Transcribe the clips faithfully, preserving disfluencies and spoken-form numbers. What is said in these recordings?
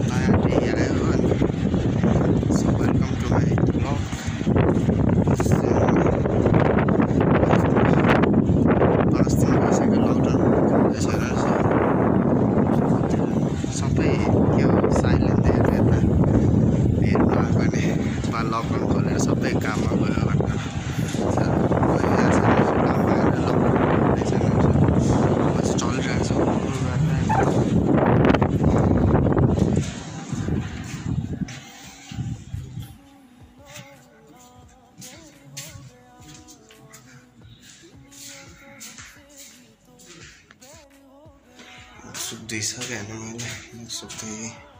नयाँ डे आयो अनि so welcome to my blog. पाँच दिन भइसक्यो लकडाउन यसरी सबै के हो साइलेन्ट हेरेर हेर्नु आएको नि बा लकडाउन खोलेर सबै काममा गयो भनेर सुत्दैसक्यो होइन मैले सुत्दै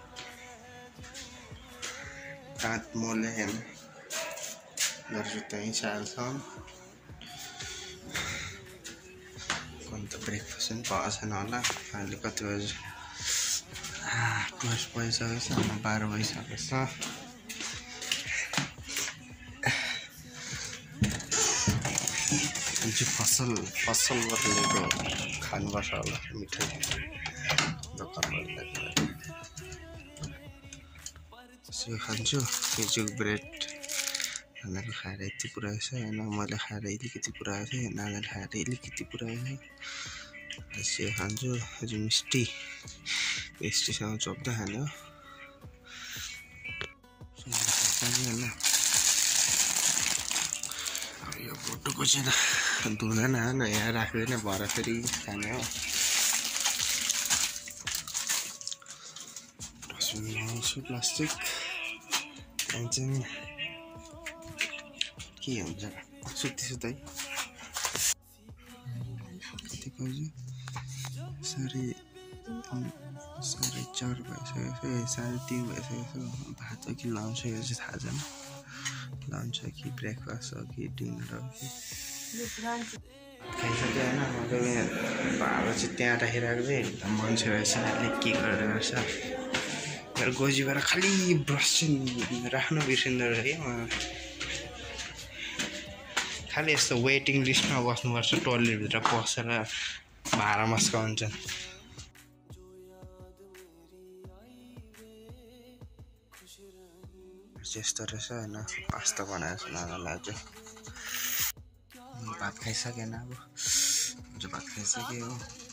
काँध मोले होइन दाजु त्यहीँ चाल्छ अन्त ब्रेकफास्ट पनि पाएको छैन होला। अहिले कति बजी टुवेल्भ भइसकेको छ, बाह्र भइसकेको छ। फसल फसल गरेको खानुपर्छ होला मिठाई दोकानबाट यसो खान्छु। केजुक ब्रेड खानाको खाएर यति पुऱ्याएको छ होइन, मैले खाएर अलिकति पुऱ्याएको थिएँ, नानाले खाएर अलिकति पुऱ्याएको छ। यसो खान्छु। अझ मिस्टी मिस्टीसँग चोप्दा खाने हो होइन। अब यो फोटोको चाहिँ धुँदैन होइन, यहाँ राख्यो भने भएर फेरि खाने हो। प्लास्टिक चाहिँ के हुन्छ सुत्ती सुत्तै कति बजी साढे साढे चार भइसकेको छ, साढे तिन भइसकेको छ। भात हो कि लन्च हो यो चाहिँ थाहा छैन, लन्च हो कि ब्रेकफास्ट हो कि डिनर हो कि। खाइसक्यो होइन, मजाले भाँडा चाहिँ त्यहाँ राखिरहेको चाहिँ मान्छे रहेछ के गरेर रहेछ। मेरो गोजीबाट खालि ब्रस चाहिँ राख्नु बिर्सिँदो रहेछ कि खालि यस्तो वेटिङ लिस्टमा बस्नुपर्छ, टोइलेटभित्र पसेर भाँडा मस्काउँछन्। यस्तो रहेछ होइन। पास्ता बनाएको छ नानालाई आज। भात खाइसकेन, अब आज भात खाइसक्यो।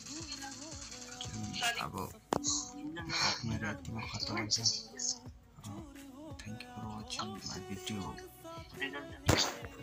अब मेरो यतिमा खत्तम हुन्छ। Thank you for watching my video.